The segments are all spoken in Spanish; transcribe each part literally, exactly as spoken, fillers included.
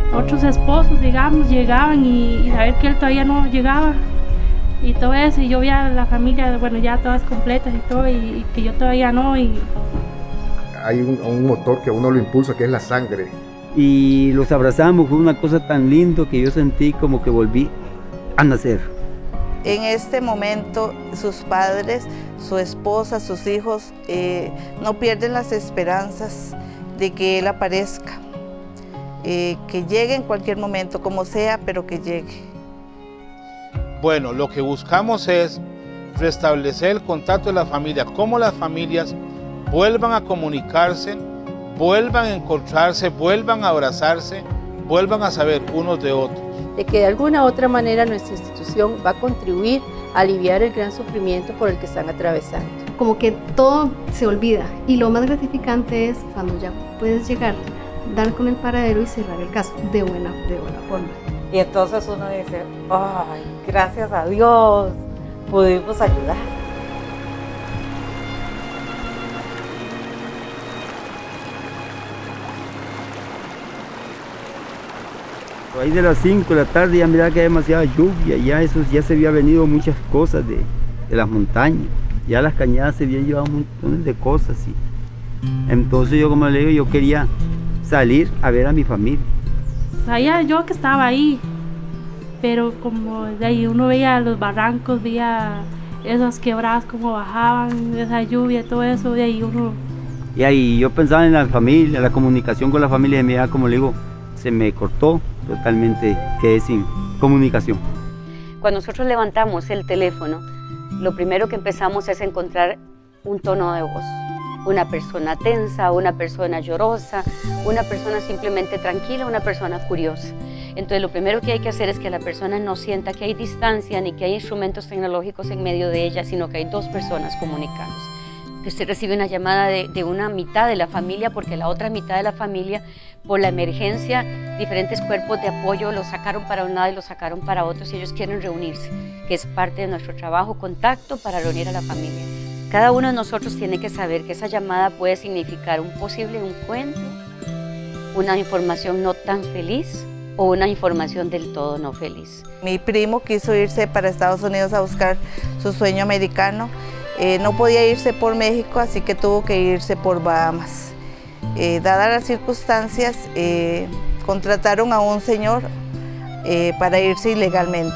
otros esposos, digamos, llegaban y, y saber que él todavía no llegaba y todo eso, y yo veía a la familia, bueno, ya todas completas y todo, y, y que yo todavía no. Y hay un, un motor que a uno lo impulsa, que es la sangre. Y los abrazamos, fue una cosa tan lindo que yo sentí como que volví a nacer. En este momento sus padres, su esposa, sus hijos eh, no pierden las esperanzas de que él aparezca, eh, que llegue en cualquier momento, como sea, pero que llegue. Bueno, lo que buscamos es restablecer el contacto de la familia, cómo las familias vuelvan a comunicarse, vuelvan a encontrarse, vuelvan a abrazarse, vuelvan a saber unos de otros. De que de alguna u otra manera nuestra institución va a contribuir a aliviar el gran sufrimiento por el que están atravesando. Como que todo se olvida, y lo más gratificante es cuando ya puedes llegar, dar con el paradero y cerrar el caso de buena, de buena forma. Y entonces uno dice, ay, gracias a Dios, pudimos ayudar. Ahí de las cinco de la tarde ya miraba que había demasiada lluvia, ya, eso, ya se había venido muchas cosas de, de las montañas, ya las cañadas se habían llevado montones de cosas. ¿Sí? Entonces yo, como le digo, yo quería salir a ver a mi familia. Sabía yo que estaba ahí, pero como de ahí uno veía los barrancos, veía esas quebradas como bajaban, esa lluvia, todo eso, de ahí uno... Y ahí yo pensaba en la familia, la comunicación con la familia de mi hija, como le digo, se me cortó totalmente, quedé sin comunicación. Cuando nosotros levantamos el teléfono, lo primero que empezamos es encontrar un tono de voz. Una persona tensa, una persona llorosa, una persona simplemente tranquila, una persona curiosa. Entonces lo primero que hay que hacer es que la persona no sienta que hay distancia ni que hay instrumentos tecnológicos en medio de ella, sino que hay dos personas comunicándose. Que usted recibe una llamada de, de una mitad de la familia, porque la otra mitad de la familia, por la emergencia, diferentes cuerpos de apoyo los sacaron para un lado y los sacaron para otro, y ellos quieren reunirse, que es parte de nuestro trabajo, contacto para reunir a la familia. Cada uno de nosotros tiene que saber que esa llamada puede significar un posible encuentro, una información no tan feliz o una información del todo no feliz. Mi primo quiso irse para Estados Unidos a buscar su sueño americano. Eh, no podía irse por México, así que tuvo que irse por Bahamas. Eh, dadas las circunstancias, eh, contrataron a un señor eh, para irse ilegalmente.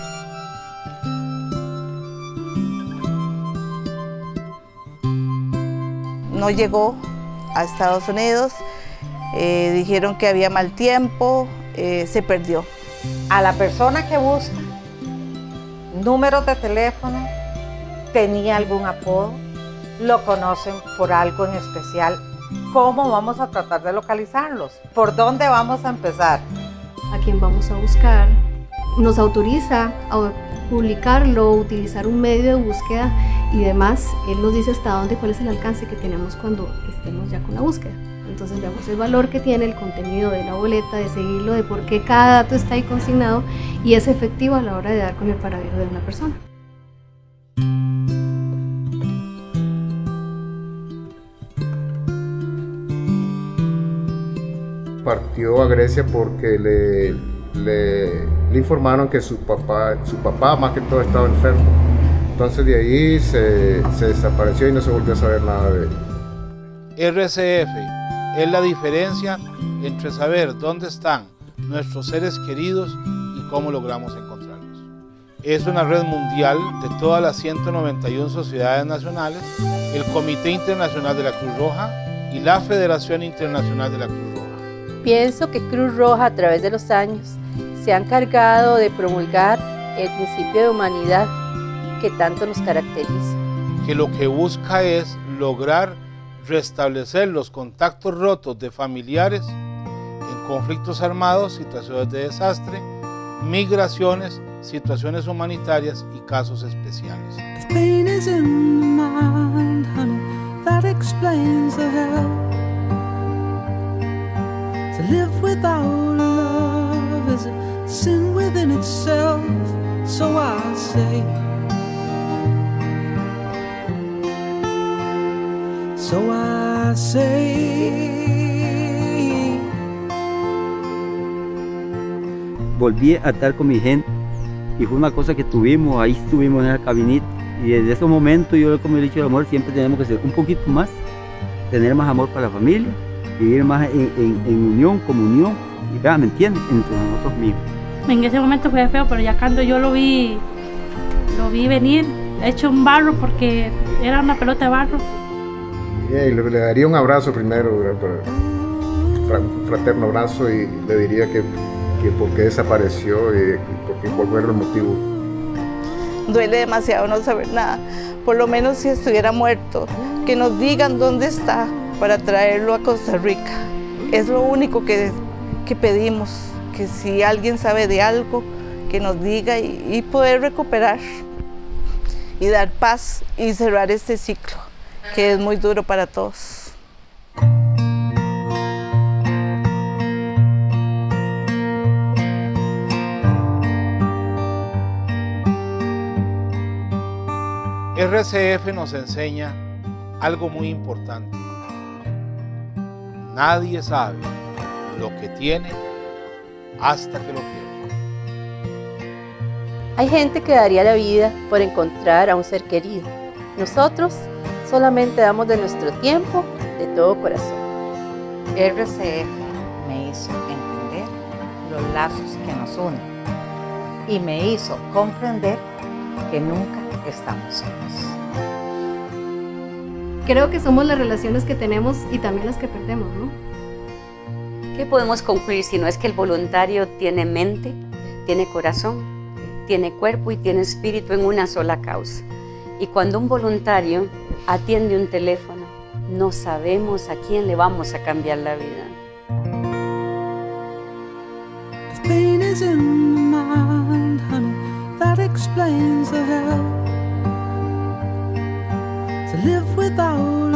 No llegó a Estados Unidos, eh, dijeron que había mal tiempo, eh, se perdió. A la persona que busca números de teléfono, tenía algún apodo, lo conocen por algo en especial. ¿Cómo vamos a tratar de localizarlos? ¿Por dónde vamos a empezar? A quién vamos a buscar, nos autoriza a publicarlo, utilizar un medio de búsqueda y demás. Él nos dice hasta dónde, cuál es el alcance que tenemos cuando estemos ya con la búsqueda. Entonces veamos el valor que tiene el contenido de la boleta, de seguirlo, de por qué cada dato está ahí consignado y es efectivo a la hora de dar con el paradero de una persona. Partió a Grecia porque le, le, le informaron que su papá, su papá más que todo estaba enfermo. Entonces de ahí se, se desapareció y no se volvió a saber nada de él. R C F es la diferencia entre saber dónde están nuestros seres queridos y cómo logramos encontrarlos. Es una red mundial de todas las ciento noventa y una sociedades nacionales, el Comité Internacional de la Cruz Roja y la Federación Internacional de la Cruz Roja. Pienso que Cruz Roja a través de los años se ha encargado de promulgar el principio de humanidad que tanto nos caracteriza. Que lo que busca es lograr restablecer los contactos rotos de familiares en conflictos armados, situaciones de desastre, migraciones, situaciones humanitarias y casos especiales. To live without love is a sin within itself, so I say, so I say, volví a estar con mi gente y fue una cosa que tuvimos, ahí estuvimos en esa cabinita y desde ese momento yo, como he dicho, el amor siempre tenemos que ser un poquito más, tener más amor para la familia, vivir más en, en, en unión, comunión, y vea, ¿me entienden? Entre nosotros mismos. En ese momento fue feo, pero ya cuando yo lo vi, lo vi venir, hecho un barro porque era una pelota de barro. Yeah, le, le daría un abrazo primero, un fraterno abrazo, y le diría que, que por qué desapareció y porque, cuál fue el motivo. Duele demasiado no saber nada, por lo menos si estuviera muerto, que nos digan dónde está para traerlo a Costa Rica. Es lo único que, que pedimos, que si alguien sabe de algo, que nos diga y, y poder recuperar y dar paz y cerrar este ciclo, que es muy duro para todos. R C F nos enseña algo muy importante. Nadie sabe lo que tiene hasta que lo pierde. Hay gente que daría la vida por encontrar a un ser querido. Nosotros solamente damos de nuestro tiempo, de todo corazón. R C F me hizo entender los lazos que nos unen y me hizo comprender que nunca estamos solos. Creo que somos las relaciones que tenemos y también las que perdemos, ¿no? ¿Qué podemos concluir si no es que el voluntario tiene mente, tiene corazón, tiene cuerpo y tiene espíritu en una sola causa? Y cuando un voluntario atiende un teléfono, no sabemos a quién le vamos a cambiar la vida. If pain is in the mind, honey, that explains the hell. To live without